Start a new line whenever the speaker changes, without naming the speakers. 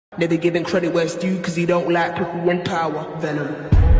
Never giving credit where it's due, cause he don't like pussy and power. Venom.